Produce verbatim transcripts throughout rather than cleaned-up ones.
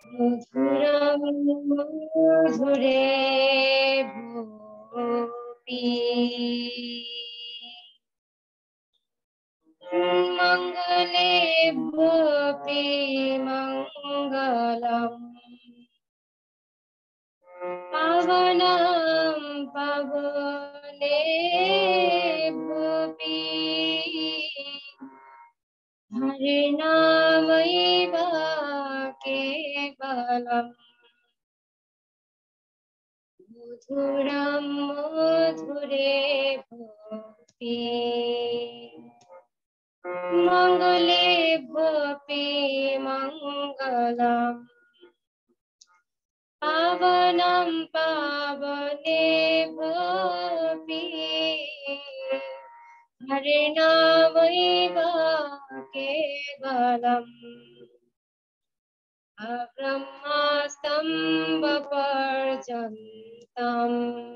मधुरं मधुरे भूपि मङ्गले भूपि मङ्गलम् पावनं पावने भूपि हरिनामैव केवलम् मधुरं मधुरे भूपि मङ्गले भूपि मङ्गलम् पावनं पावने भूपि हरिनामैव केवलम् अब्रह्मस्तम्भपर्यन्तम्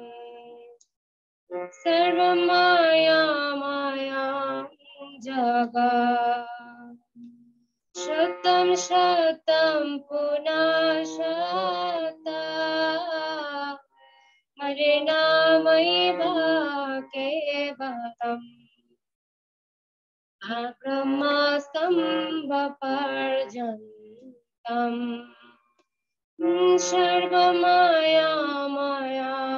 सर्वमाया मायां जगत् शतं शतं पुनः शतं हरिनामैव केवलम् अब्रह्मस्तम्भपर्यन्तम् सर्वमाया मायां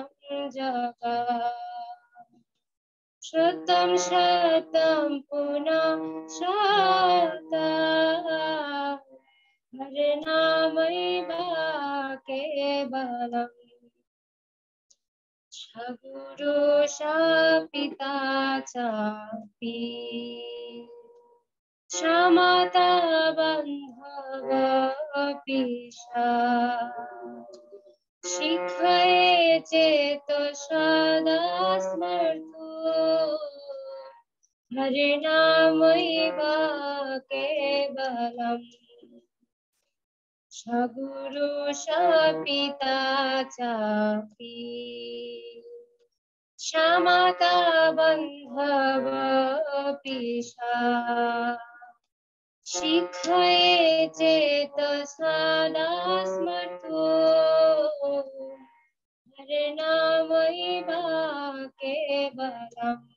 जगत् शतं शतं पुनः शतं हरिनामैव केवलम् गुरु पिता चापि क्षमता बन्धवपि शिखये चेतो सदा स्मर्तु हरिनामैव केवलम् सगुरु पिता चापि क्षमता बन्धवपि शिखये चेतो सदा स्मर्तु हरिनामैव केवलम्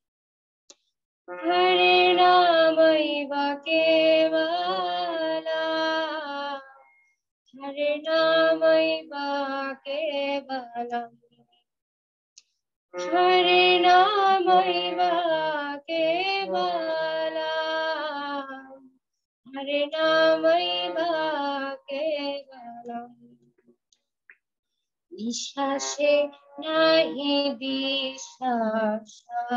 हरिनामैव केवलम् हरिनामैव केवलम् हरिनामैव केवलम् हरिनामैव केवलम् निःश्वासे नहि विश्वास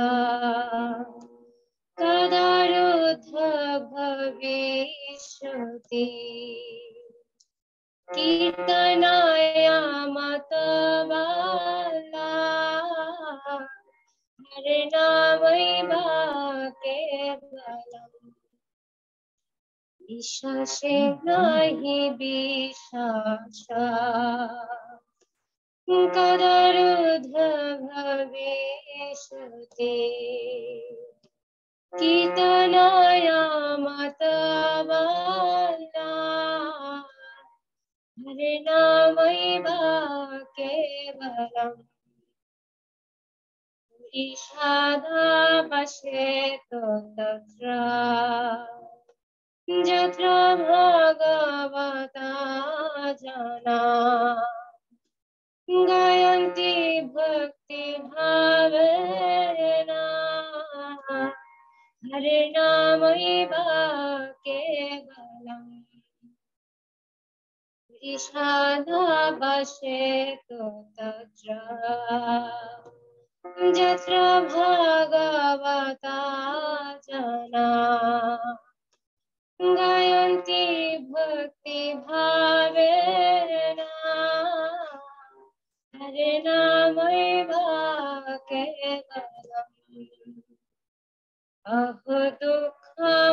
तदारुद्ध भविष्यति कीर्तनाय मतवाला हरिनामैव केवलम् विश्वासे नहि विश्वास कदारुद्ध भविष्यति कीर्तनाय मतवाला हरिनामैव केवलम् ईशादा पश्येतो तत्र यत्र भगवता जना गायन्ति भक्तिभावेन हरिनामैव केवलम् ईशादा पश्येतो तत्र यत्र भगवता जना गायन्ति भक्तिभावेन हरिनामैव केवलम् अहो दुःखं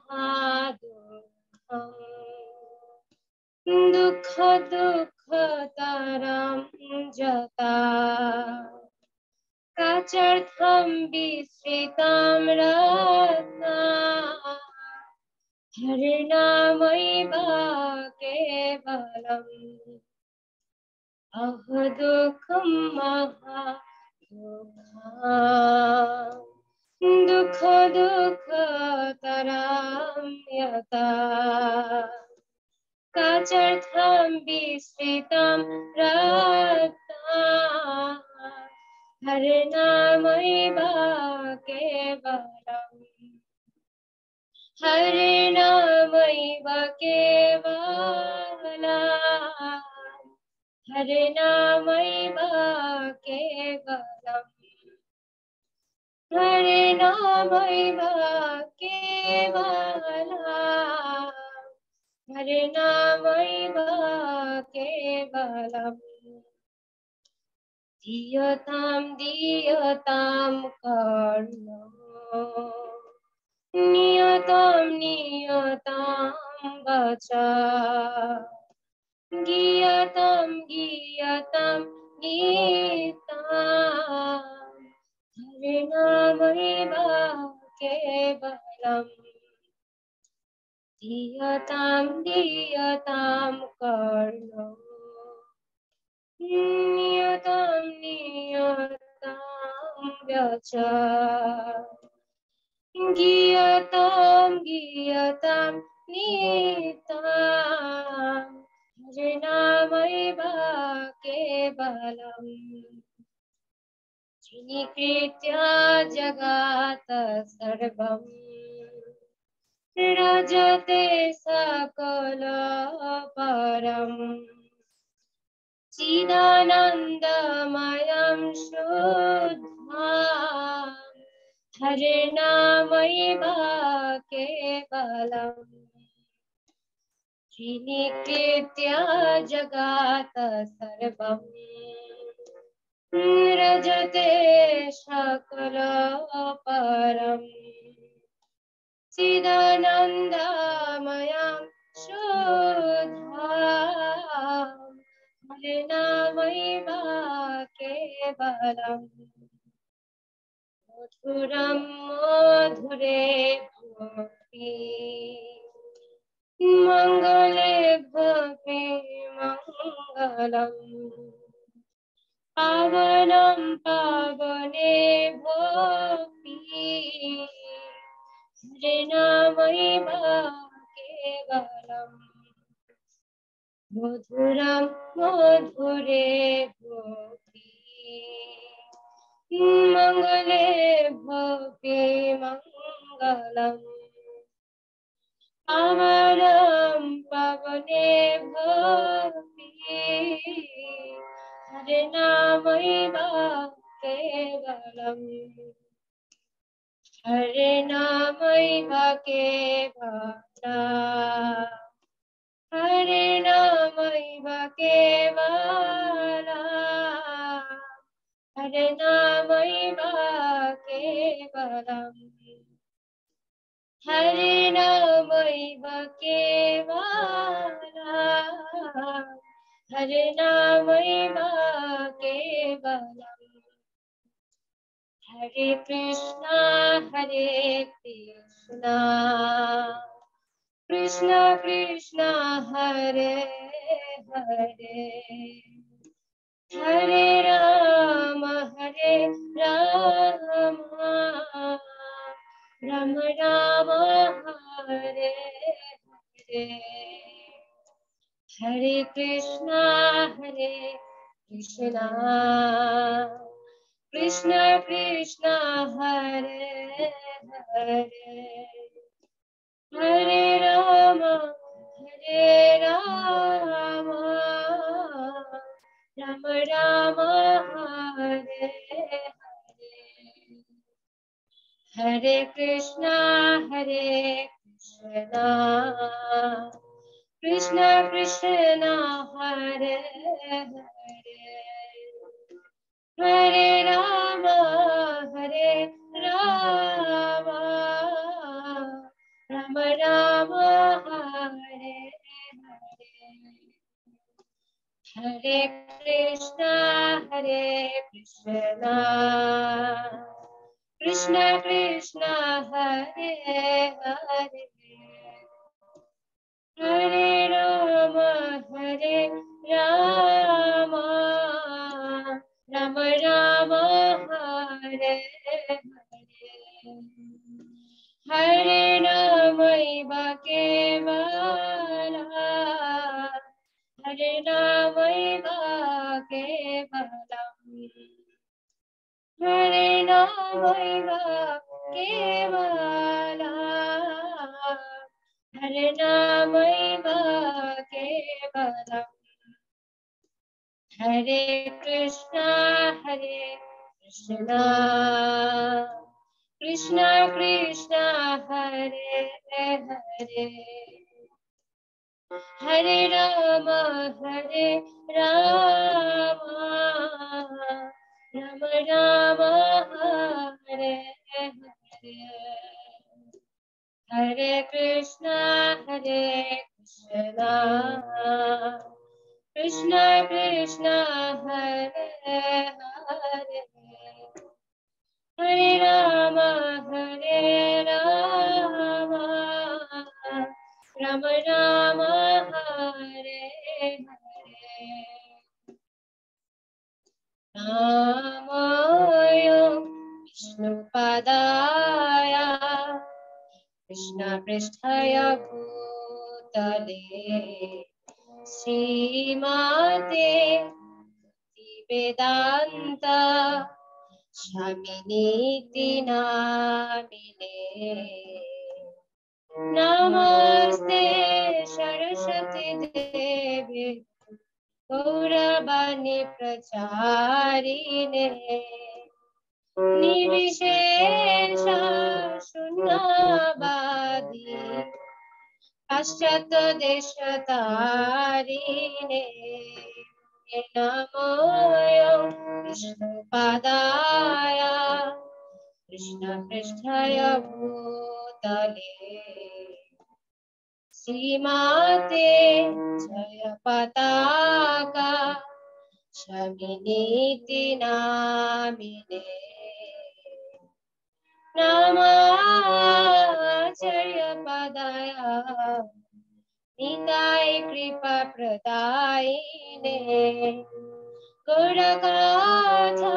महादुःखम् दुःख दुःखतरं जता काचर्थं विस्मृतं रत्ना हरिनामैव केवलम् अह दुःखं महादुःखम् दुःख दुःखतरां यथा काचर्थं विस्मृतं रत्ना हरिनामैव केवलम् हरिनामैव केवलम् हरिनामैव केवलम् हरिनामैव केवलम् हरिनामैव केवलम् दीयतां दीयतां कर्णो नियतां नियतां वचा गीयतां गीयतां गीतां हरिनामैव केवलम् दीयतां दीयतां कर्णो नियतां नियतां वचा गीयतां गीयतां नीतां हरिनामैव केवलम् जिनीकृत्य जगात सर्वम् रजते सकल परम् चिदानन्दमयं शुद्धम् हरिनामैव केवलम् जिनीकृत्य जगात सर्वम् रजते सकल परम् चिदानन्दमयं शुद्धम् हरिनामैव केवलम् मधुरं मधुरे भवति मङ्गले भवति मङ्गलम् पावनं पावने भवति हरिनामैव केवलम् मधुरं मधुरे भवति मङ्गले भवति मङ्गलम् पावनं पावने भवति हरिनामैव केवलम् हरिनामैव केवलम् हरिनामैव केवलम् हरिनामैव केवलम् हरिनामैव केवलम् हरिनामैव केवलम् हरे कृष्णा हरे कृष्णा कृष्णा कृष्णा हरे हरे हरे राम हरे राम राम राम हरे हरे हरे कृष्णा हरे कृष्णा कृष्णा कृष्णा हरे हरे हरे राम हरे राम राम राम हरे हरे हरे कृष्णा हरे कृष्णा कृष्णा कृष्णा हरे हरे हरे राम हरे राम राम राम हरे हरे हरे कृष्णा हरे Krishna Krishna Krishna Hare Hare Hare Rama, Hare Rama, Rama Rama, Hare Hare. Hare Rama Kevala, Hare Rama Kevala, Hare Rama Kevala, Hare Rama Kevala. Hare Krishna, Hare Krishna, Krishna Krishna, Hare Hare, Hare Rama, Hare Rama, Rama Rama, Hare Hare. Hare Krishna, Hare Krishna, Krishna Krishna, Hare Hare, Hare Rama, Hare Rama, Rama Rama, Hare Hare. Namoyam Vishnupadaya Krishna Pristhaya Bhutale Srimate Vedanta Shaminiti Namine Namaste Saraswati Devi Gauravani Pracharine Nirvishesha Shunyavadi Paschat Deshatarine Namoyam Vishnupadaya Krishna Pristhaya Bhutale Srimate Jaya Pataka Shaminiti Namine Namacharya Padaya Nitai Kripa Pradayine Gaurakatha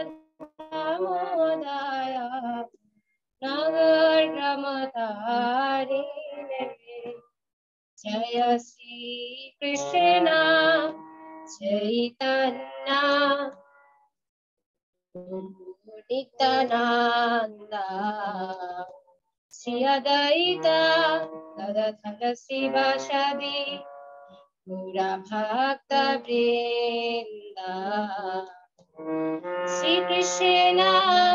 Damodaya Nagar Gramatarine Jaya Sri Krishna Chaitanya Nityananda Sri Advaita Gadadhara Sivasadi Gaura Bhakta Vrinda Sri Krishna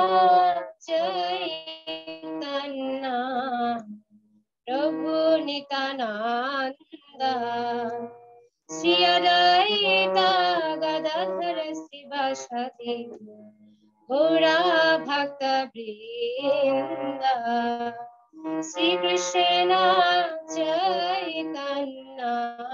Chaitanya Prabhu Nityananda Sri Advaita Gadadhara Sivasadi Gaura Bhakta Vrinda Sri Krishna Chaitanya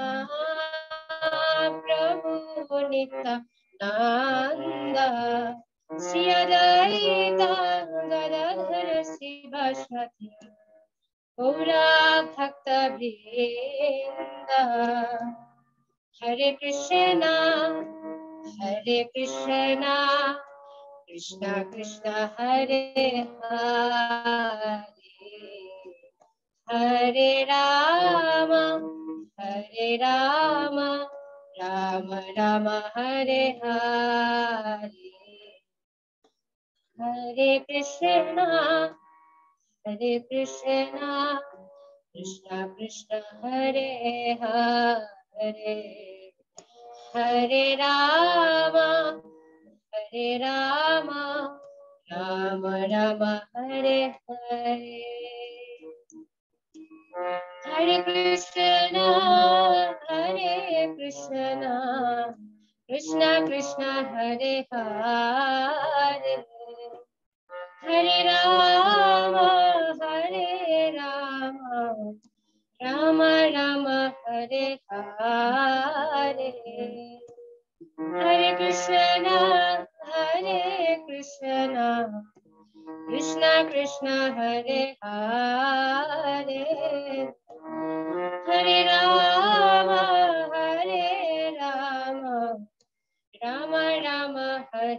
Prabhu Nityananda Sri Advaita Gadadhara Sivasadi Gaura Bhakta Vrinda. Hare Krishna, Hare Krishna, Krishna Krishna, Hare Hare, Hare Rama, Hare Rama, Rama Rama, Hare Hare, Hare Krishna, Hare Krishna, Krishna Krishna, Hare Hare, Hare Rama, Hare Rama, Rama Rama, Hare Hare. Hare Krishna, Hare Krishna, Krishna Krishna, Hare Hare, Hare Rama, Hare Rama, Rama Rama, Hare Hare, Hare Krishna, Hare Krishna, Krishna Krishna, Hare Hare, Hare Hare Rama, Hare Rama, Rama Rama, Hare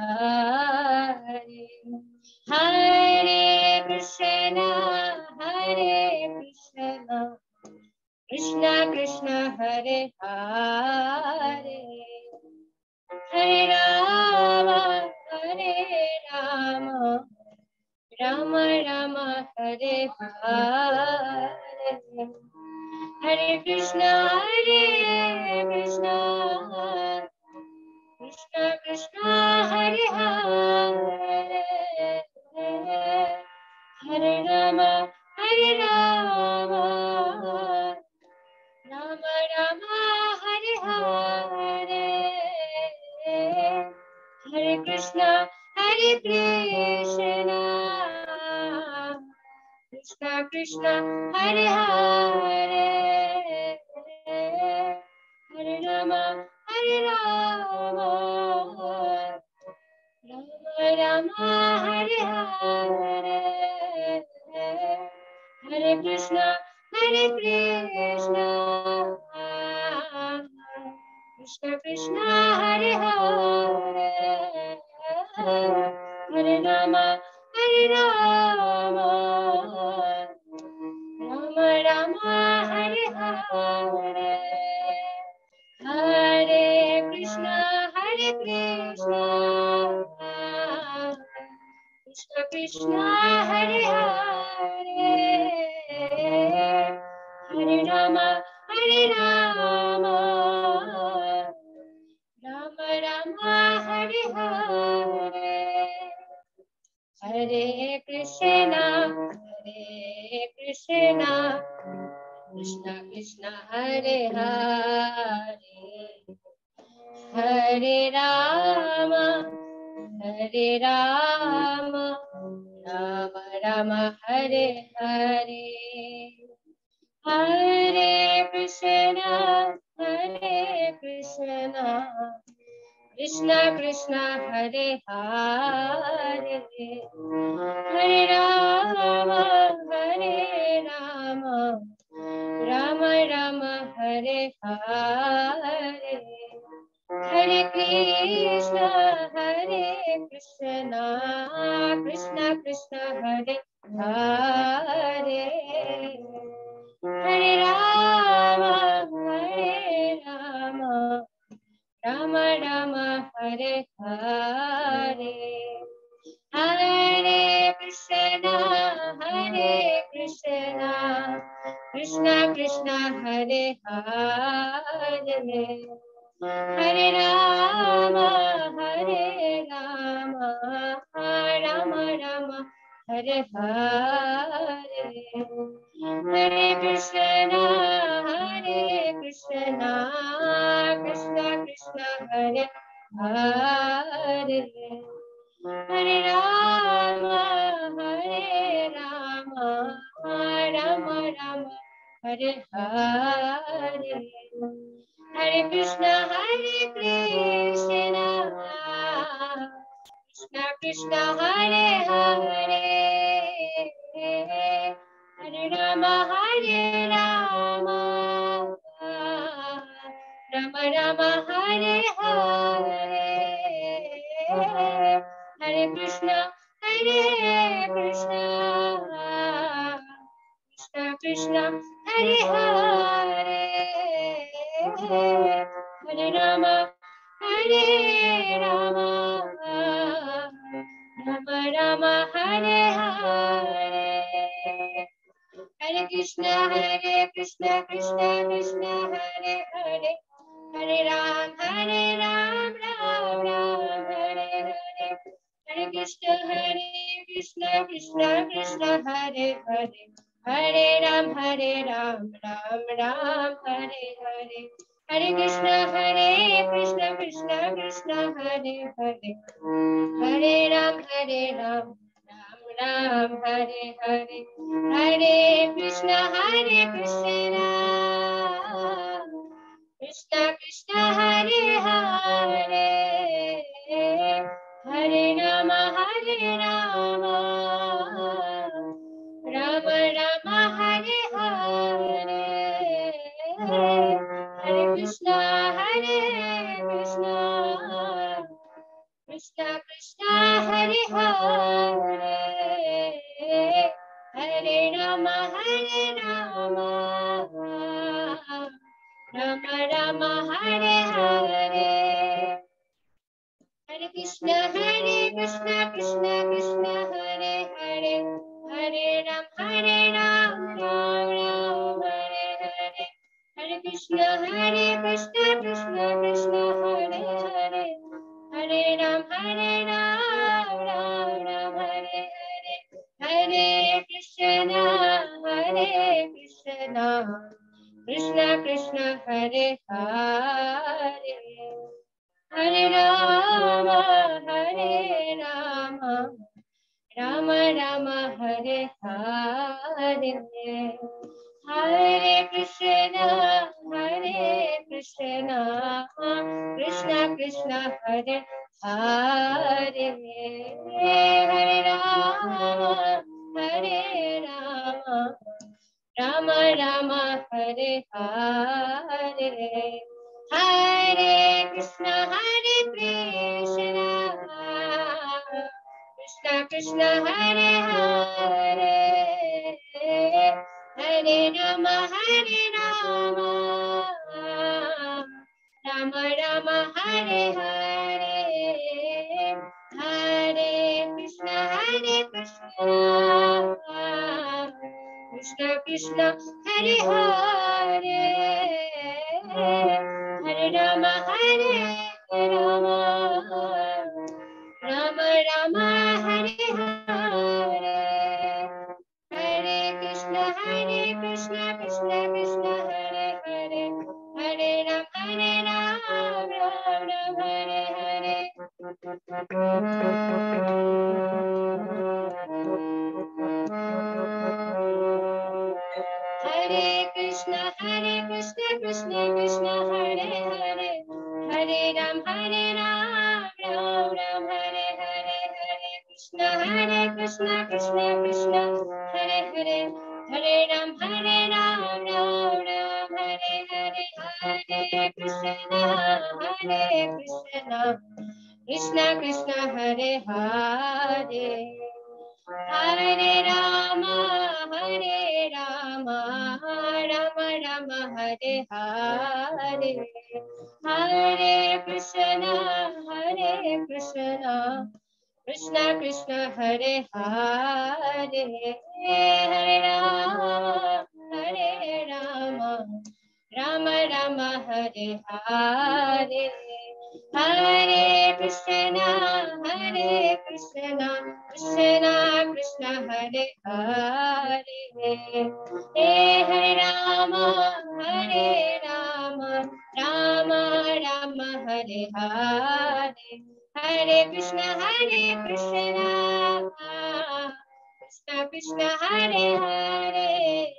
Hare. Hare Krishna, Hare Krishna, Krishna Krishna, Hare Hare. Hare Rama, Hare Rama, Rama Rama, Hare Hare. Hare Krishna, Hare Krishna, Krishna Krishna, Hare Hare. Hare Rama, Hare Rama, Rama Rama, Hare Hare. Hare Krishna, Hare Krishna, Krishna Krishna, Hare Hare. Hare Rama, Hare Rama, Rama Rama, Hare Hare. Hare Krishna, Hare Krishna, Krishna Krishna, Hare Hare. Hare Rama, Hare Rama, Rama Rama, Hare Hare. Hare Krishna, Hare Krishna, Krishna Krishna, Hare Hare. Hare Rama, Hare Rama, Rama Rama, Hare Hare. Hare Krishna, Hare Krishna, Krishna Krishna, Hare Hare. Hare Rama, Hare Rama, Rama Rama, Hare Hare. Hare Krishna, Hare Krishna, Krishna Krishna, Hare Hare. Hare Rama, Hare Rama, Rama Rama, Hare Hare. Hare Krishna, Hare Krishna, Krishna Krishna, Hare Hare. Hare Rama, Hare Rama, Rama Rama, Hare Hare. Hare Krishna, Hare Krishna, Krishna Krishna, Hare Hare. Hare Rama, Hare Rama, Rama Rama, Hare Hare. Hare Krishna, Hare Krishna, Krishna Krishna, Hare Hare. Hare Rama, Hare Rama, Rama Rama, Hare Hare. Hare Krishna, Hare Krishna, Krishna Krishna, Hare Hare. Hare Rama, Hare Rama, Rama Rama, Hare Hare. Hare Krishna, Hare Krishna, Krishna Krishna, Hare Hare. Hare Rama, Hare Rama, Rama Rama, Hare Hare. Hare Krishna, Hare Krishna, Krishna Krishna, Hare Hare. Hare Ram, Hare Ram, Ram Ram, Hare Hare. Hare Krishna, Hare Krishna, Krishna Krishna, Hare Hare. Hare Ram, Hare Ram, Ram Ram, Hare Hare. Hare Krishna, Hare Krishna, Krishna Krishna, Hare Hare. Hare Ram, Hare Ram, Ram Ram, Hare Hare. Hare Krishna, Hare Krishna, Krishna Krishna, Hare Hare. Hare Rama, Hare Rama, Rama Rama, Hare Hare. Hare Krishna, Krishna Krishna Hare Hare, Hare Rama Hare Rama, Rama Rama Hare Hare. Hare Krishna, Hare Krishna, Krishna Krishna Hare Hare, Hare Ram, Hare Ram, Ram Ram Hare Hare. Hare Krishna, Hare Krishna, Krishna Krishna Hare Hare, Hare Ram, Hare Ram, Ram Ram Hare Hare. Hare Krishna, Hare Krishna, Krishna Krishna Hare Hare, Hare Rama, Hare Rama, Rama Rama Hare Hare. Hare Krishna, Hare Krishna, Krishna Krishna Hare Hare, Hare Rama, Hare Rama, Rama Rama Hare Hare. Hare Krishna, Hare Krishna, Krishna Krishna Hare Hare, Hare Rama, Hare Rama, Rama Rama Hare Hare. Hare Krishna, Hare Krishna, Krishna Krishna Hare Hare, Hare Rama, Hare Rama, Rama Rama Hare Hare. Hare Krishna, Hare Krishna, Krishna Krishna Hare Hare, Hare Ram, Hare Ram, Ram Ram Hare Hare. Hare Krishna, Hare Krishna, Krishna Krishna Hare Hare, Hare Ram, Hare Ram, Ram Ram Hare Hare. Hare Krishna, Hare Krishna, Krishna Krishna Hare Hare, Hare Ram, Hare Ram, Ram Ram Hare Hare. Hare Krishna, Hare Krishna, Krishna Krishna Hare Hare, Hare Rama, Hare Rama, Rama Rama Hare Hare. Hare Krishna, Hare Krishna, Krishna Krishna Hare Hare, Hare Rama, Hare Rama, Rama Rama Hare Hare. Hare Krishna, Hare Krishna, Krishna Krishna Hare Hare, Hare Rama, Hare Rama, Rama Rama Hare Hare. Hare Krishna, Hare Krishna, Krishna Krishna Hare Hare,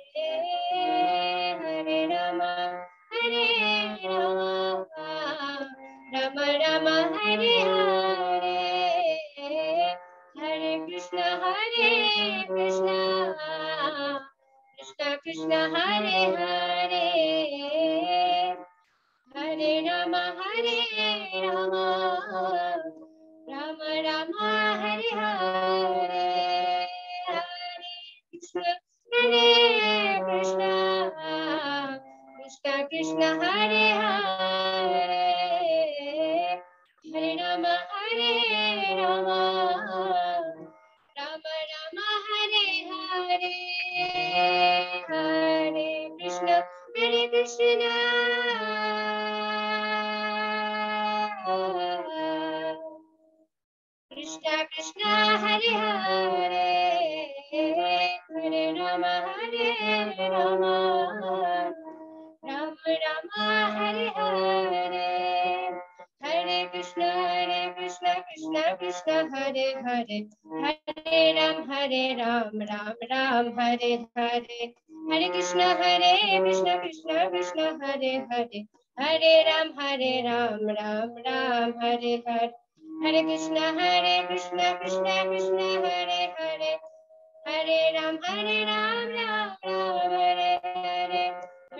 Hare Rama, Hare Rama, Rama Rama Hare Hare. Hare Krishna, Hare Krishna, Krishna Krishna Hare Hare, Hare Rama, Hare Rama, Rama Rama Hare Hare. Hare Krishna, Hare Krishna, Krishna Krishna Hare Hare, Hare Rama, Hare Rama, Rama Rama Hare Hare. Hare Krishna, Hare Krishna, Krishna Krishna Hare Hare, Hare Rama, Hare Rama, Rama Rama Hare Hare. Hare Krishna, Hare Krishna, Krishna Krishna Hare Hare, Hare Ram, Hare Ram, Ram Ram Hare Hare. Hare Krishna, Hare Krishna, Krishna Krishna Hare Hare, Hare Ram, Hare Ram, Ram Ram Hare Hare. Hare Krishna, Hare Krishna, Krishna Krishna Hare Hare, Hare Ram, Hare Ram, Ram Ram Hare Hare. Hare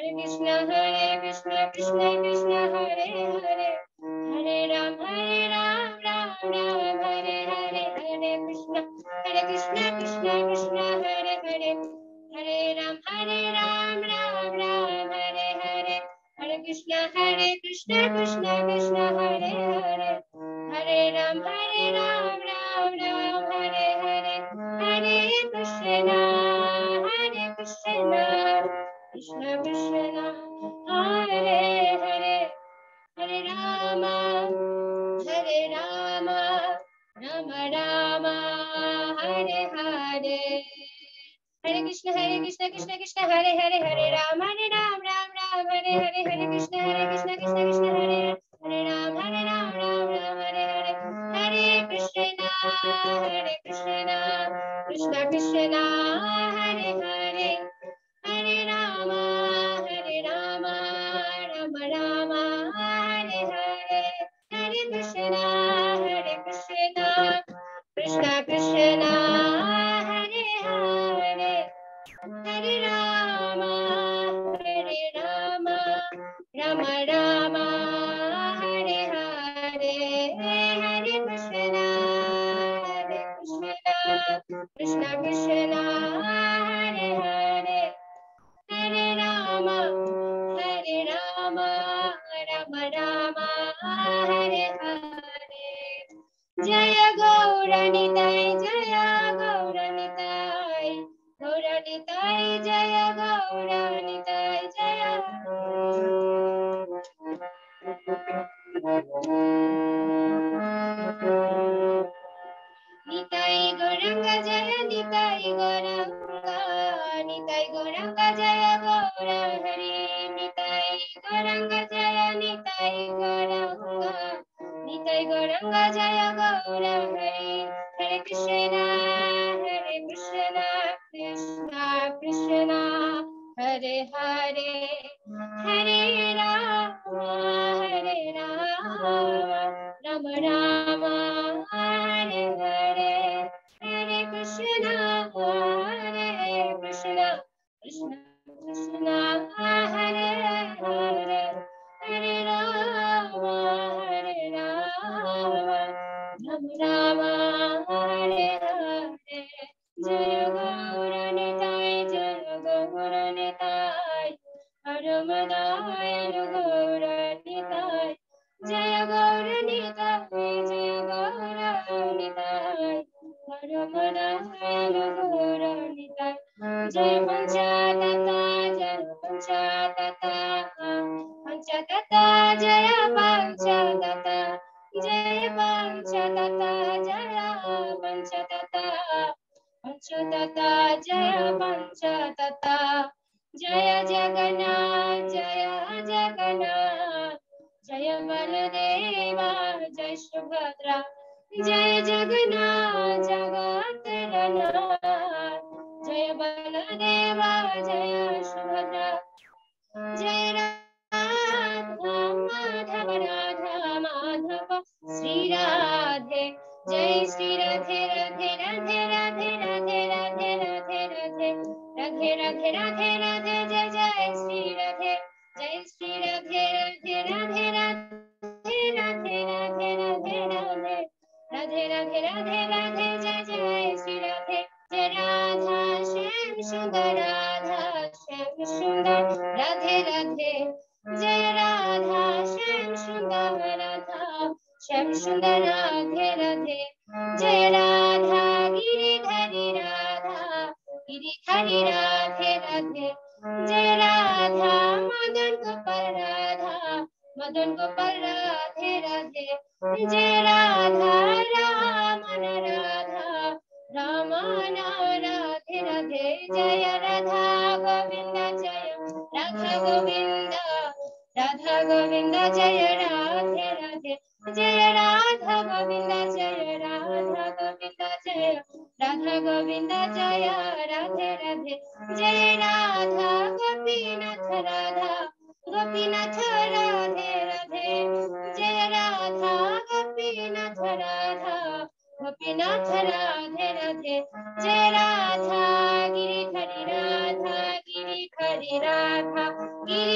Krishna Hare Krishna Krishna Krishna Hare Hare Hare Ram Hare Ram Ram Ram Hare Hare Hare Krishna Hare Krishna Krishna Krishna Hare Hare Hare Ram Hare Ram Ram Ram Hare Hare Hare Krishna Hare Krishna Krishna Krishna Hare Hare Hare Ram Hare Ram Ram Ram Hare Hare Hare Krishna Hare Krishna Krishna Krishna Hare Hare Hare Rama Hare Rama Rama Rama Hare Hare Hare Krishna Hare Krishna Krishna Krishna Hare Hare Hare Ram Hare Ram Ram Ram Hare Hare Hare Krishna Hare Krishna Krishna Krishna Hare Hare Ram Hare Ram Ram Ram Hare Hare Hare Krishna Hare Krishna Krishna Krishna Hare Hare Hare Rama Hare Rama Rama Rama Hare Hare Hare Krishna Hare Krishna Krishna Krishna Hare Hare Hare Rama Hare Rama Rama Rama Hare Hare Hare Krishna Hare Krishna Krishna Krishna Hare Hare Hare Rama Hare Rama Rama Rama Hare Hare Jaya Gauranitai Jaya Gauranitai Gauranitai Jaya Gauranitai Jaya Nitai Gauranga Jaya Nitai Gauranga Nitai Gauranga Jaya Gaura Hari Nitai Gauranga Jaya Nitai Gauranga Nitai Gauranga Jaya Gaura Hari Hare Krishna Hare Krishna Krishna Krishna Hare Hare Hare Rama Hare Rama Rama Rama Hare Hare Hare Krishna Hare Krishna Krishna Krishna Hare Hare Hare Rama Hare Rama Rama Rama Hare Hare Jaya Gaura Nitai Jaya Gaura Nitai Haramadaya Gaura Nitai Jaya Gaura Nitai Jaya Gaura Nitai Haramadaya Gaura Nitai Jaya Panchatata Jaya Panchatata Panchatata Jaya Panchatata Jaya Panchatata Jaya Panchatata Panchatata Jaya Panchatata Jaya Jagannath Jaya Jagannath Jaya Baladeva Jaya Subhadra Jaya Jagannath Jagatrannath Jaya Baladeva Jaya Subhadra Jaya Radha Madhava Radha Madhava Sri Radhe Jai Sri Radhe Radhe Radhe Radhe Radhe Radhe Radhe Radhe Radhe Radhe Radhe Radhe Jai Jai Sri Radhe Jai Sri Radhe Radhe Radhe Radhe Radhe Radhe Radhe Radhe Radhe Radhe Radhe Radhe Jai Jai Sri Radhe Jai Radha Shyam Sundar Radha Shyam Sundar Radhe Radhe Jai Radha Shyam Sundar Radha Shyam Sundar Radhe Radhe Jai Radha Giridhari Radha Giridhari Radhe Radhe Jai Radha Madan Gopal Radha Madan Gopal Radhe Radhe Jai Radha Ramana Radha Ramana Radhe Radhe Jaya Radha Govinda Jaya Radha Govinda Radha Govinda Jaya Radhe Radhe Jaya Radha Govinda Jaya Radha Govinda Jaya Radha Govinda Jaya Radhe Radhe Jaya Radha Gopinath Radha Gopinath Radhe Radhe Jaya Radha Gopinath Radha Gopinath Radhe Radhe Jaya Radha Giridhari Radha Giridhari Radha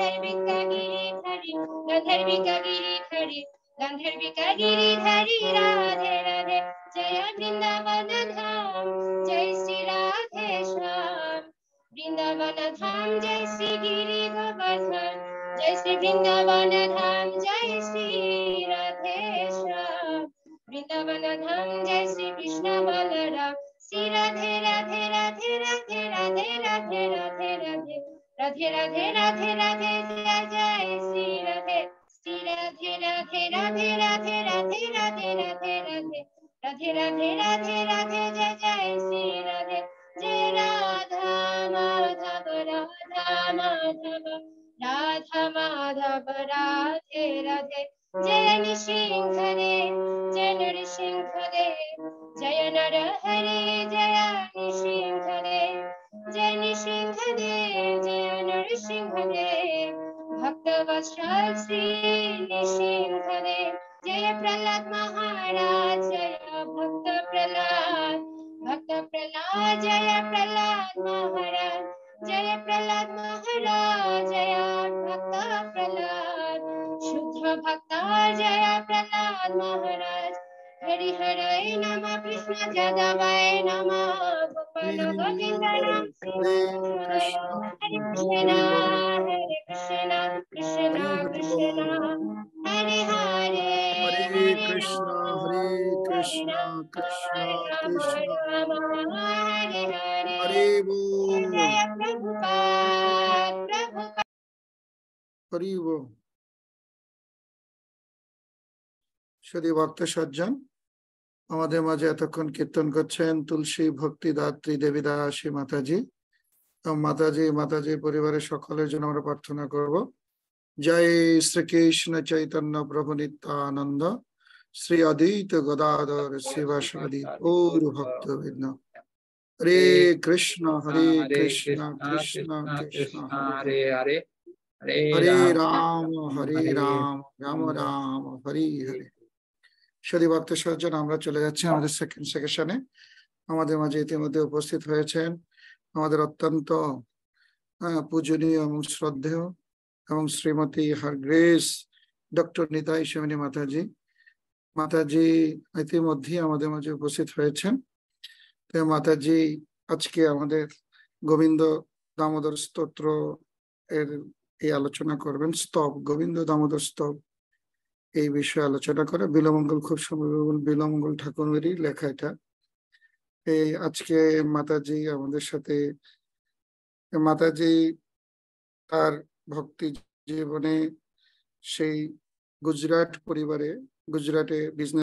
गंधर्विका गिरिधरी गंधर्विका गिरिधरी गंधर्विका गिरिधरी Radhe Radhe जय वृंदावन धाम जय श्री राधे श्याम वृंदावन धाम जय श्री गिरि गोवर्धन जय श्री वृंदावन धाम जय श्री राधे श्याम वृंदावन धाम जय श्री कृष्ण बलराम श्री राधे राधे राधे राधे राधे राधे राधे राधे राधे राधे राधे राधे जय जय श्री राधे श्री राधे राधे राधे राधे राधे राधे राधे राधे राधे राधे राधे राधे जय जय श्री राधे जय राधा माधव राधा माधव राधा माधव राधे राधे जय निशिंख देव जय नृसिंह देव जय नर हरे जय निशिंख देव जय निशिंख देव जय नृसिंह देव भक्त वत्सल श्री निशिंख देव जय प्रहलाद महाराज जय भक्त प्रहलाद भक्त प्रहलाद जय प्रहलाद महाराज जय प्रहलाद महाराज जय भक्त प्रहलाद शुद्ध भक्त जय प्रहलाद महाराज हरि हरे नमः कृष्ण जादवाय नमः गोपाल गोविंद नाम हरे कृष्ण हरे कृष्ण कृष्ण कृष्ण हरे हरे हरे कृष्ण हरे कृष्ण कृष्ण कृष्ण हरे हरे हरे बोल जय प्रभुपाद प्रभुपाद हरि बोल। শুধু ভক্ত সজ্জন আমাদের মাঝে এতক্ষণ কীর্তন করছেন তুলসী ভক্তি দাত্রী দেবীদাসী মাতাজি এবং মাতাজি মাতাজি পরিবারের সকলের জন্য আমরা প্রার্থনা করব। জয় শ্রীকৃষ্ণ চৈতন্য প্রভু নিত্যানন্দ শ্রী অদ্বৈত গদাধর শিবাসাদি গৌর ভক্তবৃন্দ। হরে কৃষ্ণ হরে কৃষ্ণ কৃষ্ণ কৃষ্ণ হরে হরে হরে রাম হরে রাম রাম রাম হরে হরে। শুধু ভক্ত সজ্জন আমরা চলে যাচ্ছি আমাদের সেকেন্ড সেকশনে। আমাদের মাঝে ইতিমধ্যে উপস্থিত হয়েছেন আমাদের অত্যন্ত পূজনীয় এবং শ্রদ্ধেয় এবং Shrimati her grace doctor Nitai Somini Mataji. Mataji ইতিমধ্যে আমাদের মাঝে উপস্থিত হয়েছেন। তো মাতাজি আজকে আমাদের গোবিন্দ দামোদর স্তোত্র এর এই আলোচনা করবেন। স্তব গোবিন্দ দামোদর স্তব এই বিষয়ে আলোচনা করে বিলমঙ্গল খুব সুন্দর বিলমঙ্গল ঠাকুরেরই লেখা এটা। এই আজকে মাতাজি আমাদের সাথে মাতাজি তার ভক্তি জীবনে সেই গুজরাট পরিবারে গুজরাটে বিজনেস